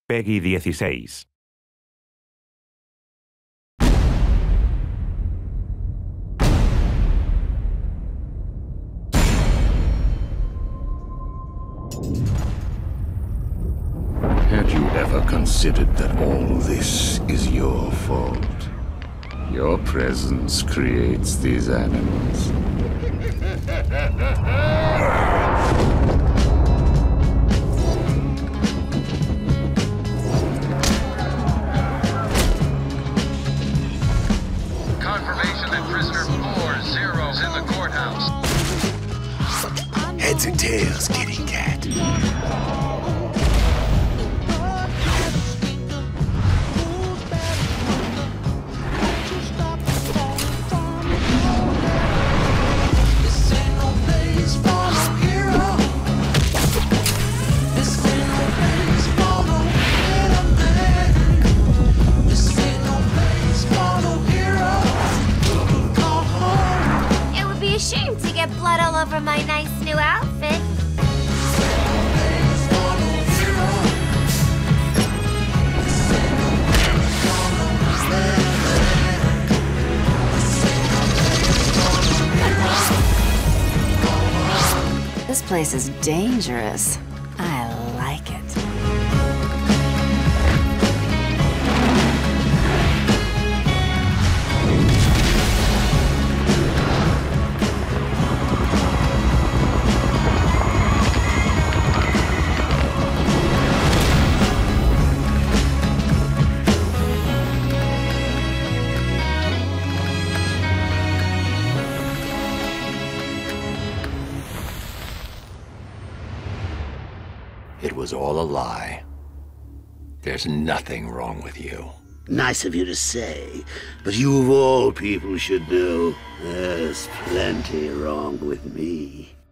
Peggy 16. Had you ever considered that all this is your fault? Your presence creates these animals. Confirmation that prisoner 40's in the courthouse. Heads or tails, kitty cat? Shame to get blood all over my nice new outfit. This place is dangerous. I like it. It was all a lie. There's nothing wrong with you. Nice of you to say, but you of all people should know there's plenty wrong with me.